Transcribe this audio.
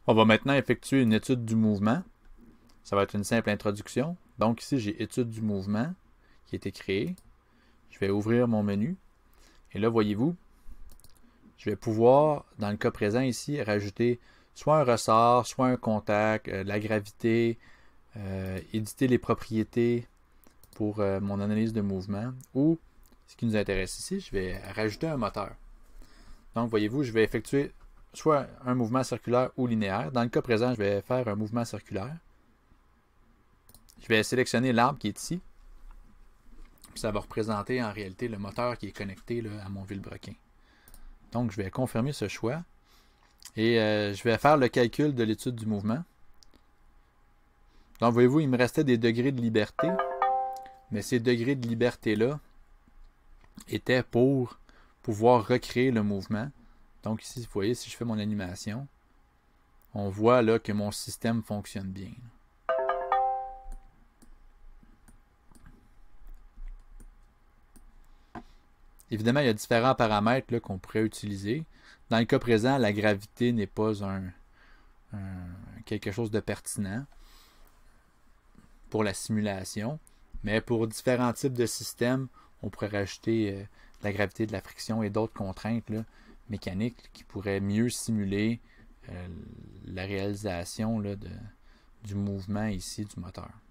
On va maintenant effectuer une étude du mouvement. Ça va être une simple introduction. Donc ici, j'ai étude du mouvement qui a été créée. Je vais ouvrir mon menu. Et là, voyez-vous, je vais pouvoir, dans le cas présent ici, rajouter soit un ressort, soit un contact, la gravité, éditer les propriétés pour mon analyse de mouvement. Ou, ce qui nous intéresse ici, je vais rajouter un moteur. Donc, voyez-vous, je vais effectuer soit un mouvement circulaire ou linéaire. Dans le cas présent, je vais faire un mouvement circulaire. Je vais sélectionner l'arbre qui est ici. Puis ça va représenter en réalité le moteur qui est connecté là, à mon vilebrequin. Donc, je vais confirmer ce choix. Et je vais faire le calcul de l'étude du mouvement. Donc, voyez-vous, il me restait des degrés de liberté. Mais ces degrés de liberté-là étaient pour pouvoir recréer le mouvement. Donc ici, vous voyez, si je fais mon animation, on voit là que mon système fonctionne bien. Évidemment, il y a différents paramètres qu'on pourrait utiliser. Dans le cas présent, la gravité n'est pas quelque chose de pertinent pour la simulation. Mais pour différents types de systèmes, on pourrait rajouter la gravité, de la friction et d'autres contraintes là, mécaniques qui pourraient mieux simuler la réalisation là, du mouvement ici du moteur.